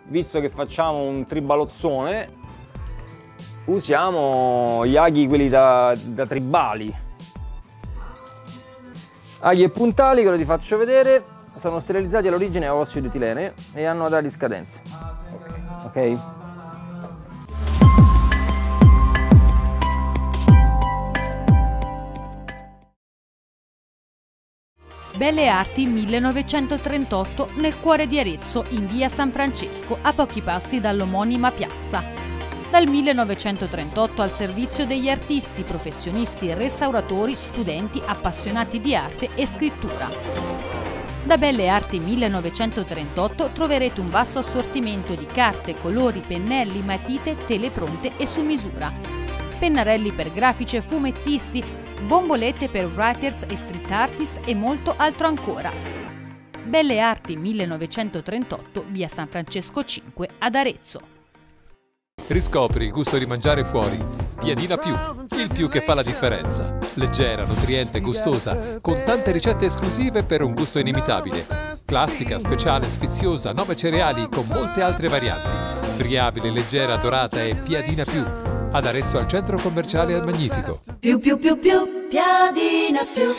visto che facciamo un tribalozzone, usiamo gli aghi quelli da tribali. Aghi e puntali, che lo ti faccio vedere, sono sterilizzati all'origine a ossido di etilene e hanno data di scadenza. Ok? Belle Arti 1938 nel cuore di Arezzo, in via San Francesco, a pochi passi dall'omonima piazza. Dal 1938 al servizio degli artisti, professionisti, restauratori, studenti, appassionati di arte e scrittura. Da Belle Arti 1938 troverete un vasto assortimento di carte, colori, pennelli, matite, tele pronte e su misura. Pennarelli per grafici e fumettisti, bombolette per writers e street artist e molto altro ancora. Belle Arti 1938, via San Francesco 5 ad Arezzo. Riscopri il gusto di mangiare fuori. Piadina Più, il più che fa la differenza. Leggera, nutriente, gustosa, con tante ricette esclusive per un gusto inimitabile. Classica, speciale, sfiziosa, 9 cereali con molte altre varianti. Friabile, leggera, dorata e Piadina Più. Ad Arezzo al centro commerciale al Magnifico. Piadina Più.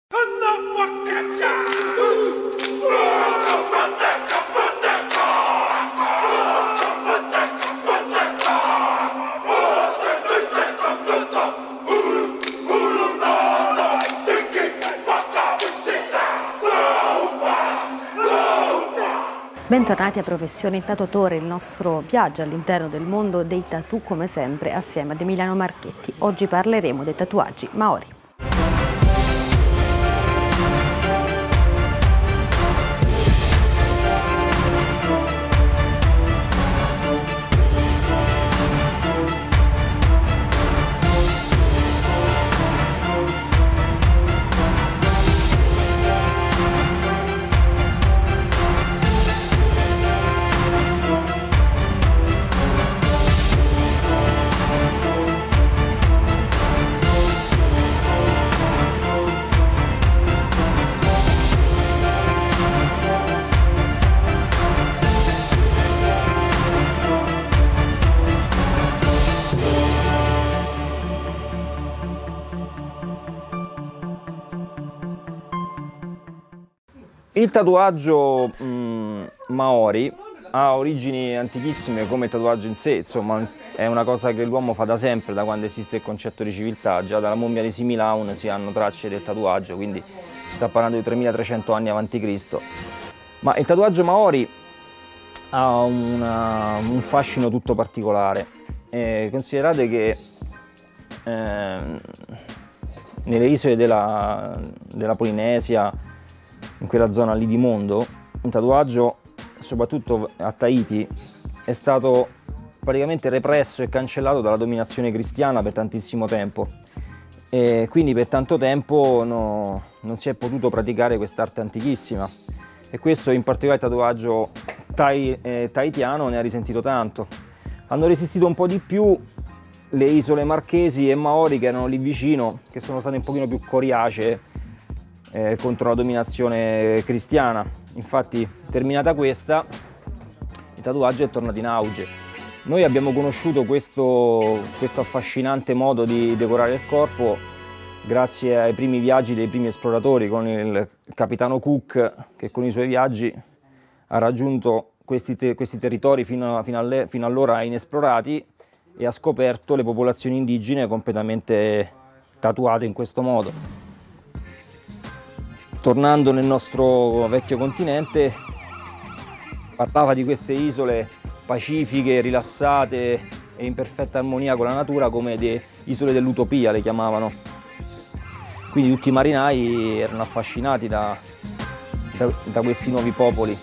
Bentornati a Professione Tatuatore, il nostro viaggio all'interno del mondo dei tattoo come sempre assieme ad Emiliano Marchetti. Oggi parleremo dei tatuaggi maori. Il tatuaggio maori ha origini antichissime come il tatuaggio in sé, insomma è una cosa che l'uomo fa da sempre, da quando esiste il concetto di civiltà. Già dalla mummia di Similaun si hanno tracce del tatuaggio, quindi si sta parlando di 3300 anni avanti Cristo. Ma il tatuaggio maori ha un fascino tutto particolare. Considerate che nelle isole della Polinesia, in quella zona lì di mondo, il tatuaggio, soprattutto a Tahiti, è stato praticamente represso e cancellato dalla dominazione cristiana per tantissimo tempo. E quindi per tanto tempo non si è potuto praticare quest'arte antichissima. E questo, in particolare il tatuaggio tahitiano, ne ha risentito tanto. Hanno resistito un po' di più le isole Marchesi e Maori, che erano lì vicino, che sono state un pochino più coriacee contro la dominazione cristiana. Infatti, terminata questa, il tatuaggio è tornato in auge. Noi abbiamo conosciuto questo affascinante modo di decorare il corpo grazie ai primi viaggi dei primi esploratori, con il capitano Cook, che con i suoi viaggi ha raggiunto questi territori fino allora inesplorati e ha scoperto le popolazioni indigene completamente tatuate in questo modo. Tornando nel nostro vecchio continente, parlava di queste isole pacifiche, rilassate e in perfetta armonia con la natura come le isole dell'utopia, le chiamavano. Quindi tutti i marinai erano affascinati da questi nuovi popoli.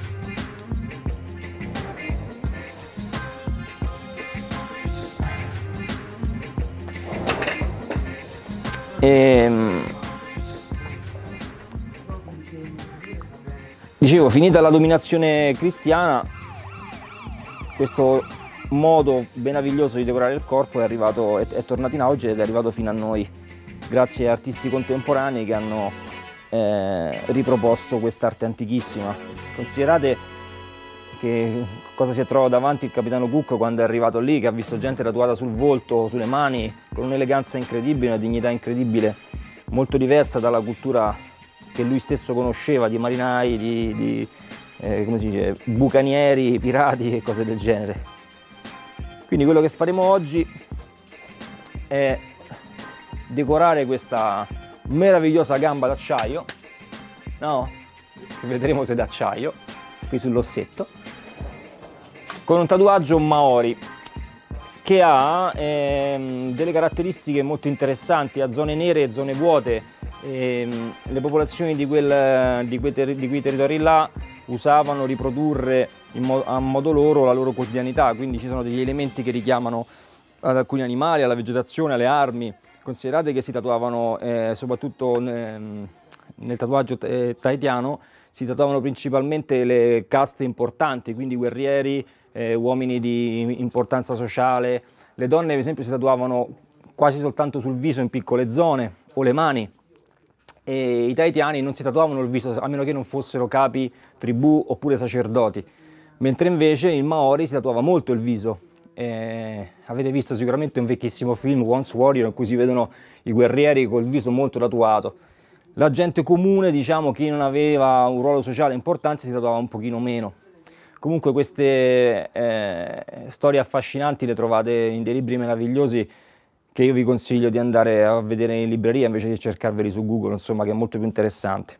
Dicevo, finita la dominazione cristiana, questo modo meraviglioso di decorare il corpo è tornato in auge ed è arrivato fino a noi, grazie a artisti contemporanei che hanno riproposto quest'arte antichissima. Considerate cosa si è trovato davanti il capitano Cook quando è arrivato lì, che ha visto gente tatuata sul volto, sulle mani, con un'eleganza incredibile, una dignità incredibile, molto diversa dalla cultura che lui stesso conosceva, di marinai, come si dice, bucanieri, pirati e cose del genere. Quindi quello che faremo oggi è decorare questa meravigliosa gamba d'acciaio, no? Che vedremo se è d'acciaio, qui sull'ossetto, con un tatuaggio Maori che ha delle caratteristiche molto interessanti, ha zone nere e zone vuote. Le popolazioni di quei territori là usavano riprodurre a modo loro la loro quotidianità, quindi ci sono degli elementi che richiamano ad alcuni animali, alla vegetazione, alle armi. Considerate che si tatuavano soprattutto nel tatuaggio tahitiano, si tatuavano principalmente le caste importanti, quindi guerrieri, uomini di importanza sociale. Le donne per esempio si tatuavano quasi soltanto sul viso in piccole zone o le mani, e i tahitiani non si tatuavano il viso a meno che non fossero capi tribù oppure sacerdoti, mentre invece il Maori si tatuava molto il viso. Avete visto sicuramente un vecchissimo film, Once Warrior, in cui si vedono i guerrieri col viso molto tatuato. La gente comune, diciamo, chi non aveva un ruolo sociale importante, si tatuava un pochino meno. Comunque queste storie affascinanti le trovate in dei libri meravigliosi che io vi consiglio di andare a vedere in libreria invece di cercarveli su Google, insomma, che è molto più interessante.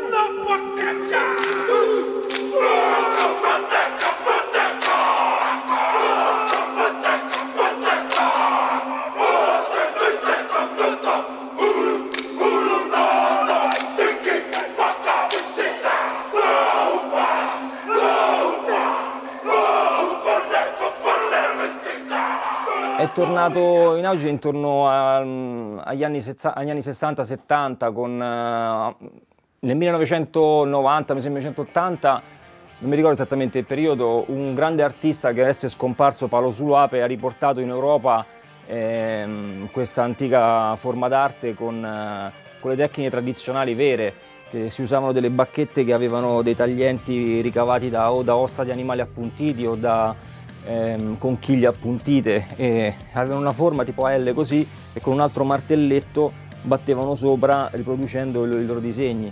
È tornato in auge intorno agli anni 60-70, nel 1990, mi sembra 1980, non mi ricordo esattamente il periodo, un grande artista che adesso è scomparso, Paolo Suluape, ha riportato in Europa questa antica forma d'arte con le tecniche tradizionali vere, che si usavano delle bacchette che avevano dei taglienti ricavati o da ossa di animali appuntiti o da conchiglie appuntite, e avevano una forma tipo a L così, e con un altro martelletto battevano sopra riproducendo i loro disegni.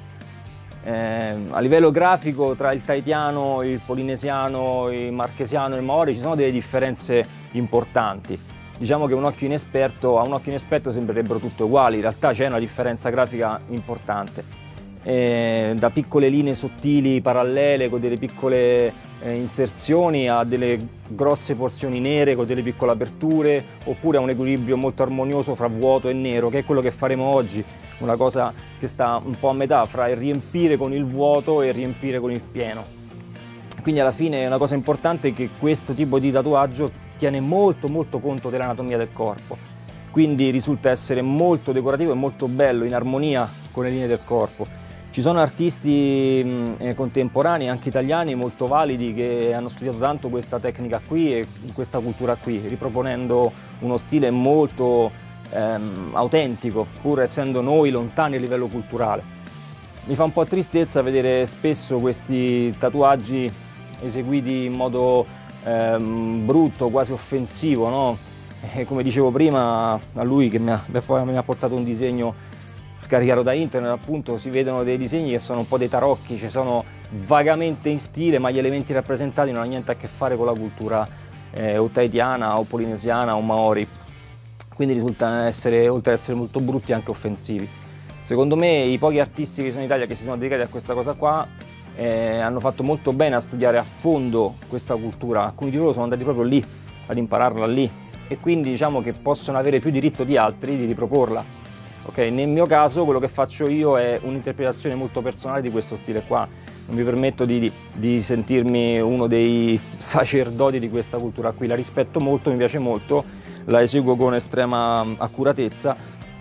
A livello grafico tra il tahitiano, il polinesiano, il marchesiano e il maori ci sono delle differenze importanti. Diciamo che a un occhio inesperto sembrerebbero tutte uguali, in realtà c'è una differenza grafica importante. Da piccole linee sottili parallele con delle piccole inserzioni a delle grosse porzioni nere con delle piccole aperture, oppure a un equilibrio molto armonioso fra vuoto e nero, che è quello che faremo oggi, una cosa che sta un po' a metà fra il riempire con il vuoto e il riempire con il pieno. Quindi alla fine una cosa importante è che questo tipo di tatuaggio tiene molto conto dell'anatomia del corpo, quindi risulta essere molto decorativo e molto bello, in armonia con le linee del corpo. Ci sono artisti contemporanei, anche italiani, molto validi, che hanno studiato tanto questa tecnica qui e questa cultura qui, riproponendo uno stile molto autentico, pur essendo noi lontani a livello culturale. Mi fa un po' tristezza vedere spesso questi tatuaggi eseguiti in modo brutto, quasi offensivo, no? E come dicevo prima, a lui che mi ha portato un disegno scaricato da internet, appunto, si vedono dei disegni che sono un po' dei tarocchi, cioè sono vagamente in stile, ma gli elementi rappresentati non hanno niente a che fare con la cultura o tahitiana o polinesiana o maori, quindi risultano essere, oltre ad essere molto brutti, anche offensivi. Secondo me i pochi artisti che sono in Italia che si sono dedicati a questa cosa qua hanno fatto molto bene a studiare a fondo questa cultura. Alcuni di loro sono andati proprio lì ad impararla lì, e quindi diciamo che possono avere più diritto di altri di riproporla. Okay, nel mio caso quello che faccio io è un'interpretazione molto personale di questo stile qua, non mi permetto di sentirmi uno dei sacerdoti di questa cultura qui, la rispetto molto, mi piace molto, la eseguo con estrema accuratezza,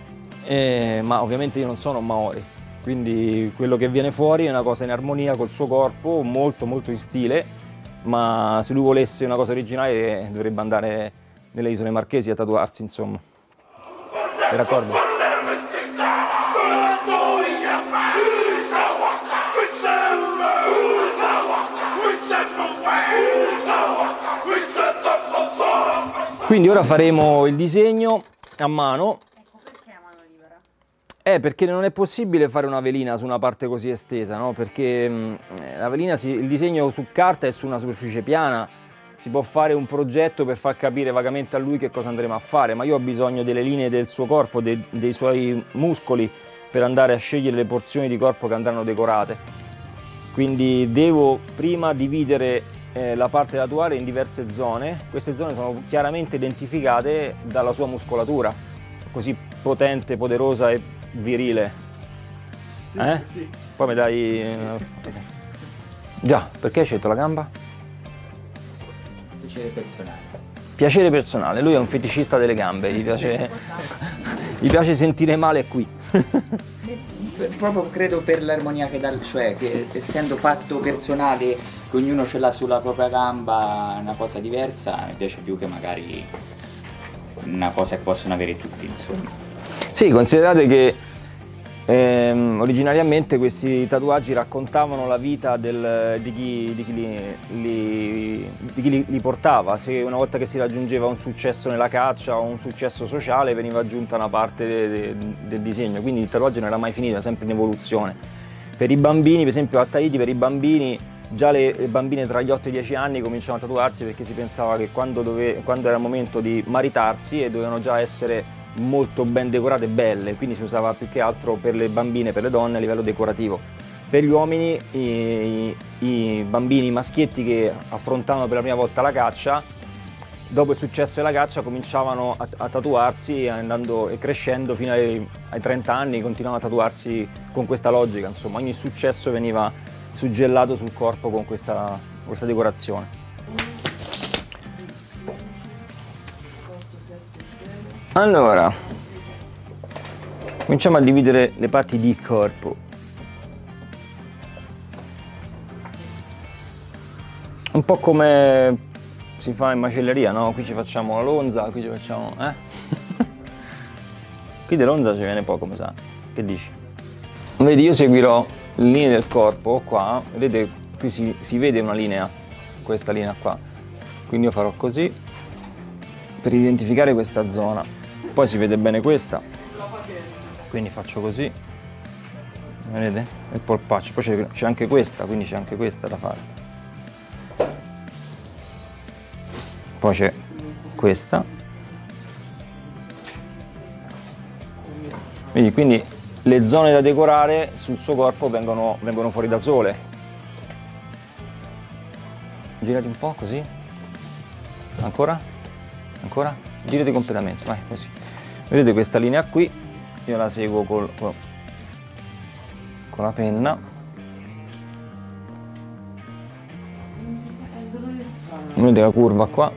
ma ovviamente io non sono un maori, quindi quello che viene fuori è una cosa in armonia col suo corpo, molto in stile, ma se lui volesse una cosa originale dovrebbe andare nelle isole Marchesi a tatuarsi, insomma. Sei d'accordo? Quindi ora faremo il disegno a mano. Ecco, perché a mano libera? Perché non è possibile fare una velina su una parte così estesa, no? Perché la velina, il disegno su carta è su una superficie piana, si può fare un progetto per far capire vagamente a lui che cosa andremo a fare, ma io ho bisogno delle linee del suo corpo, dei suoi muscoli, per andare a scegliere le porzioni di corpo che andranno decorate. Quindi devo prima dividere la parte da tatuare in diverse zone. Queste zone sono chiaramente identificate dalla sua muscolatura, così potente, poderosa e virile. Sì. Poi mi dai... Già, perché hai scelto la gamba? Piacere personale. Piacere personale, lui è un feticista delle gambe, gli piace sentire male qui. Proprio credo per l'armonia che dà, cioè che essendo fatto personale, che ognuno ce l'ha sulla propria gamba, una cosa diversa, mi piace più che magari una cosa che possono avere tutti, insomma. Sì, considerate che originariamente questi tatuaggi raccontavano la vita di chi li portava. Se una volta che si raggiungeva un successo nella caccia o un successo sociale veniva aggiunta una parte del disegno, quindi il tatuaggio non era mai finito, era sempre in evoluzione. Per i bambini, per esempio a Tahiti, per i bambini, già le bambine tra gli 8 e i 10 anni cominciavano a tatuarsi perché si pensava che quando era il momento di maritarsi e dovevano già essere molto ben decorate e belle, quindi si usava più che altro per le bambine, per le donne a livello decorativo. Per gli uomini, i bambini maschietti che affrontavano per la prima volta la caccia, dopo il successo della caccia cominciavano a tatuarsi, andando e crescendo fino ai 30 anni, continuavano a tatuarsi con questa logica, insomma ogni successo veniva suggellato sul corpo con questa decorazione. Allora, cominciamo a dividere le parti di corpo. Un po' come si fa in macelleria, no? Qui ci facciamo la lonza, qui ci facciamo... Qui di lonza ci viene poco, mi sa. Che dici? Vedi, io seguirò le linee del corpo, qua. Vedete, qui si vede una linea, questa linea qua. Quindi io farò così, per identificare questa zona. Poi si vede bene questa, quindi faccio così, vedete? Il polpaccio, poi c'è anche questa, quindi c'è anche questa da fare. Poi c'è questa. Vedi, quindi le zone da decorare sul suo corpo vengono fuori da sole. Girati un po' così. Ancora? Ancora? Girati completamente, vai così. Vedete questa linea qui, io la seguo con la penna. Vedete la curva qua.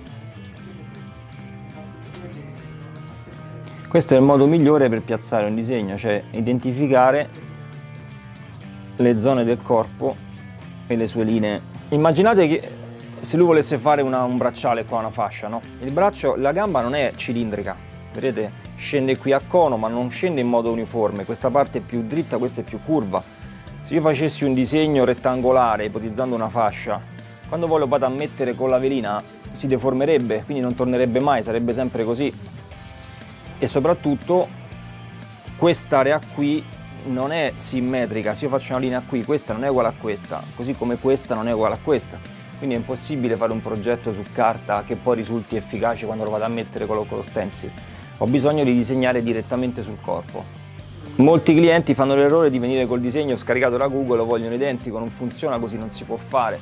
Questo è il modo migliore per piazzare un disegno, cioè identificare le zone del corpo e le sue linee. Immaginate che se lui volesse fare un bracciale qua, una fascia, no? Il braccio, la gamba non è cilindrica. Vedete? Scende qui a cono, ma non scende in modo uniforme. Questa parte è più dritta, questa è più curva. Se io facessi un disegno rettangolare, ipotizzando una fascia, quando poi lo vado a mettere con la velina si deformerebbe, quindi non tornerebbe mai, sarebbe sempre così. E soprattutto quest'area qui non è simmetrica. Se io faccio una linea qui, questa non è uguale a questa, così come questa non è uguale a questa. Quindi è impossibile fare un progetto su carta che poi risulti efficace quando lo vado a mettere con lo stencil. Ho bisogno di disegnare direttamente sul corpo. Molti clienti fanno l'errore di venire col disegno scaricato da Google, lo vogliono identico, non funziona così, non si può fare.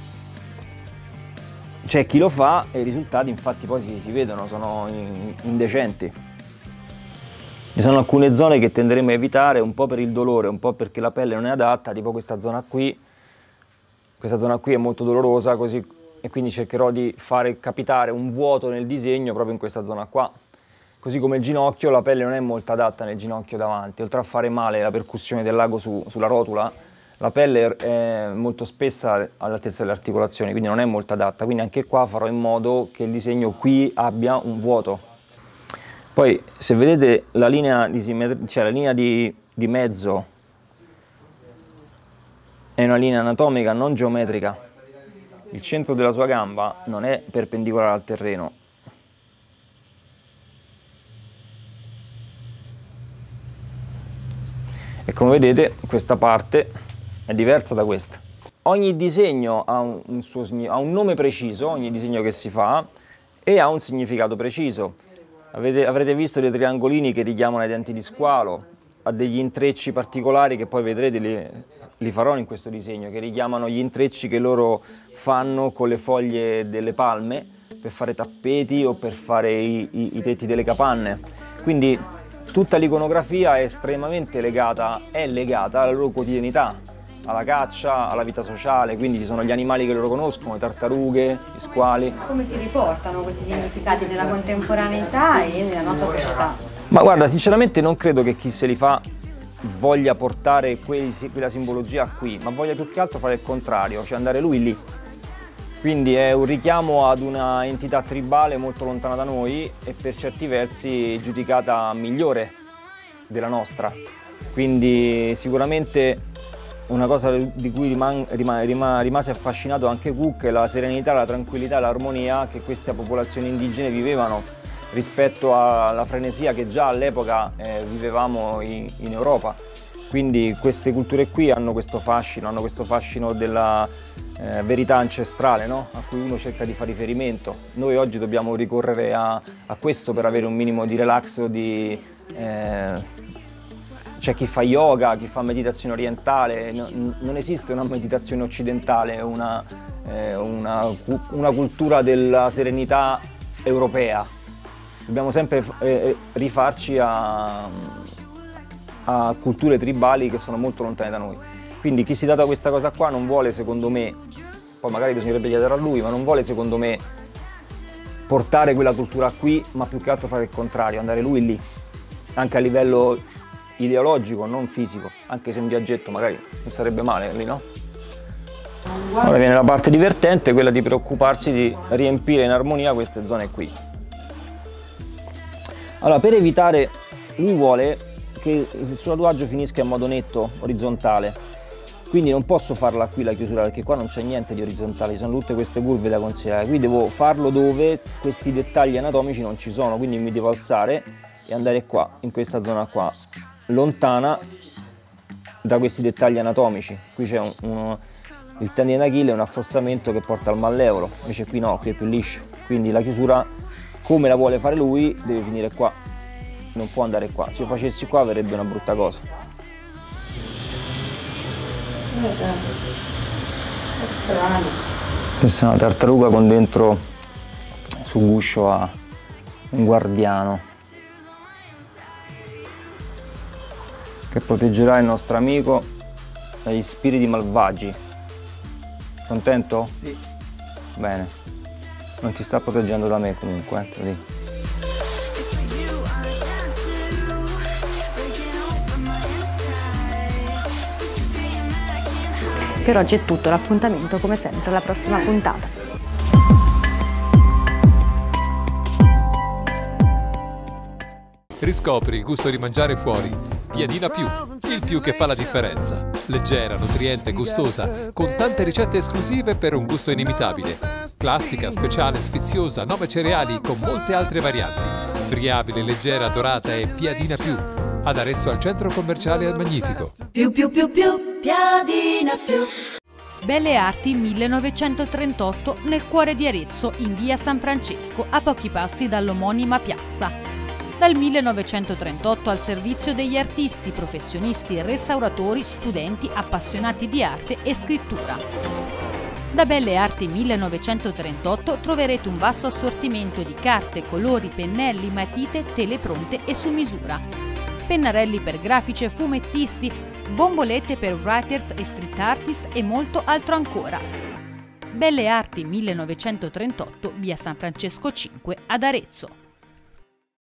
C'è chi lo fa e i risultati infatti poi si vedono, sono indecenti. Ci sono alcune zone che tenderemo a evitare, un po' per il dolore, un po' perché la pelle non è adatta, tipo questa zona qui. Questa zona qui è molto dolorosa, così, e quindi cercherò di fare capitare un vuoto nel disegno proprio in questa zona qua. Così come il ginocchio, la pelle non è molto adatta nel ginocchio davanti, oltre a fare male la percussione del lago sulla rotula, la pelle è molto spessa all'altezza delle articolazioni, quindi non è molto adatta, quindi anche qua farò in modo che il disegno qui abbia un vuoto. Poi se vedete la linea di mezzo è una linea anatomica non geometrica, il centro della sua gamba non è perpendicolare al terreno, E come vedete questa parte è diversa da questa. Ogni disegno ha un nome preciso, ogni disegno che si fa, e ha un significato preciso. Avrete visto dei triangolini che richiamano i denti di squalo, ha degli intrecci particolari che poi vedrete, li farò in questo disegno, che richiamano gli intrecci che loro fanno con le foglie delle palme per fare tappeti o per fare i tetti delle capanne. Quindi tutta l'iconografia è estremamente legata alla loro quotidianità, alla caccia, alla vita sociale, quindi ci sono gli animali che loro conoscono, le tartarughe, gli squali. Come si riportano questi significati nella contemporaneità e nella nostra società? Ma guarda, sinceramente non credo che chi se li fa voglia portare quella simbologia qui, ma voglia più che altro fare il contrario, cioè andare lui lì. Quindi è un richiamo ad una entità tribale molto lontana da noi e per certi versi giudicata migliore della nostra. Quindi sicuramente una cosa di cui rimase affascinato anche Cook è la serenità, la tranquillità e l'armonia che queste popolazioni indigene vivevano rispetto alla frenesia che già all'epoca vivevamo in Europa. Quindi queste culture qui hanno questo fascino della verità ancestrale, no? A cui uno cerca di fare riferimento. Noi oggi dobbiamo ricorrere a questo per avere un minimo di relax o di... C'è chi fa yoga, chi fa meditazione orientale, non esiste una meditazione occidentale, una cultura della serenità europea. Dobbiamo sempre rifarci a culture tribali che sono molto lontane da noi. Quindi chi si dà da questa cosa qua non vuole, secondo me, poi magari bisognerebbe chiedere a lui, ma non vuole, secondo me, portare quella cultura qui, ma più che altro fare il contrario, andare lui lì, anche a livello ideologico, non fisico, anche se un viaggetto magari non sarebbe male lì, no? Ora viene la parte divertente, quella di preoccuparsi di riempire in armonia queste zone qui. Allora, per evitare, lui vuole che il suo tatuaggio finisca in modo netto, orizzontale, quindi non posso farla qui la chiusura perché qua non c'è niente di orizzontale, ci sono tutte queste curve da considerare, qui devo farlo dove questi dettagli anatomici non ci sono, quindi mi devo alzare e andare qua, in questa zona qua, lontana da questi dettagli anatomici. Qui c'è il tendine d'Achille, un affossamento che porta al malleolo, invece qui no, qui è più liscio, quindi la chiusura come la vuole fare lui deve finire qua, non può andare qua, se io facessi qua verrebbe una brutta cosa. Questa è una tartaruga con dentro sul guscio a un guardiano che proteggerà il nostro amico dagli spiriti malvagi. Contento? Sì. Bene. Non ti sta proteggendo da me comunque, te lo dico. Per oggi è tutto, l'appuntamento come sempre alla prossima puntata. Riscopri il gusto di mangiare fuori. Piadina Più, il più che fa la differenza. Leggera, nutriente, gustosa, con tante ricette esclusive per un gusto inimitabile. Classica, speciale, sfiziosa, 9 cereali con molte altre varianti. Friabile, leggera, dorata e Piadina Più. Ad Arezzo al centro commerciale al Magnifico. Più, Piadina Più. Belle Arti 1938 nel cuore di Arezzo, in via San Francesco, a pochi passi dall'omonima piazza. Dal 1938 al servizio degli artisti, professionisti, restauratori, studenti, appassionati di arte e scrittura. Da Belle Arti 1938 troverete un vasto assortimento di carte, colori, pennelli, matite, tele pronte e su misura. Pennarelli per grafici e fumettisti, bombolette per writers e street artist e molto altro ancora. Belle Arti 1938, via San Francesco 5 ad Arezzo.